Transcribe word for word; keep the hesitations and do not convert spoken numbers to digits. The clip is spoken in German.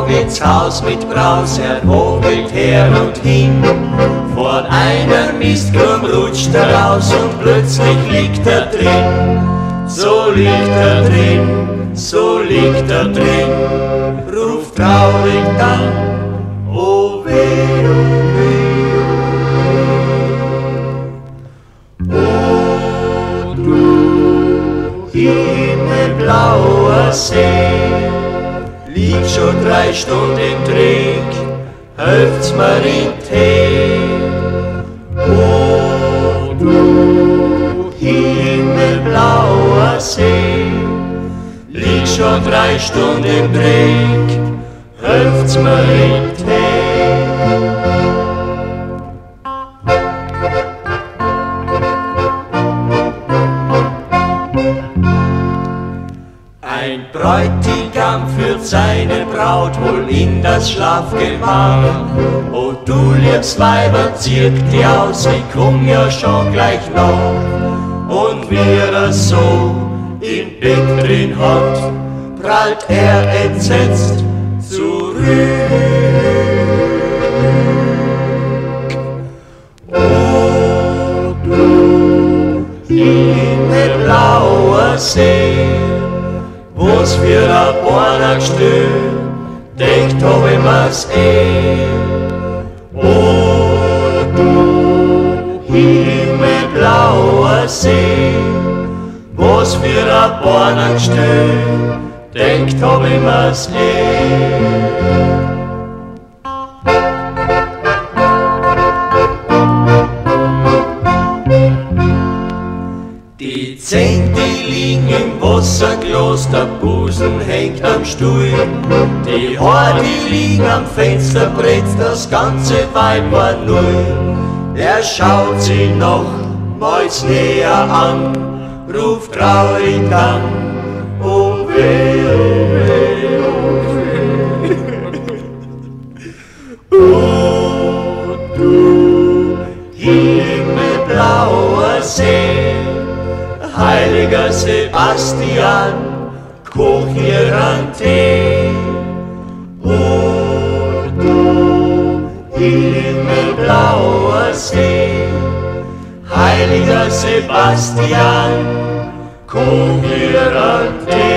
ins Haus mit Braus, er wogelt her und hin. Vor einer Mistgrum rutscht er raus und plötzlich liegt er drin. So liegt er drin, so liegt er drin, ruft traurig dann, oh weh, oh weh, oh du himmelblauer See, liegt schon drei Stunden im Dreck, helft's mir in Tee. Oh du himmelblauer See, liegt schon drei Stunden im Dreck, helft's mir in Tee. Ein Bräutigam führt seine Braut wohl in das Schlafgemach. O du liebes Weiber, zirk die aus, ich komm ja schon gleich noch. Und wie er so im Bett drin hat, prallt er entsetzt zurück. O du himmelblauer See, was für ein Bornagstück, denkt hab ich mir's eh. O du himmelblauer See, was für ein Bornagstück, denkt hab ich mir's eh. Die Zehen, die liegen im Wasserglas, der Busen hängt am Stuhl. Die Haare, die liegen am Fensterbrett, das ganze Weib war null. Er schaut sie nochmals näher an, ruft traurig dann, oh weh, oh weh, oh weh. Oh du himmelblauer See, heiliger Sebastian, koch hier an Tee. O du himmelblauer See, heiliger Sebastian, koch hier an Tee.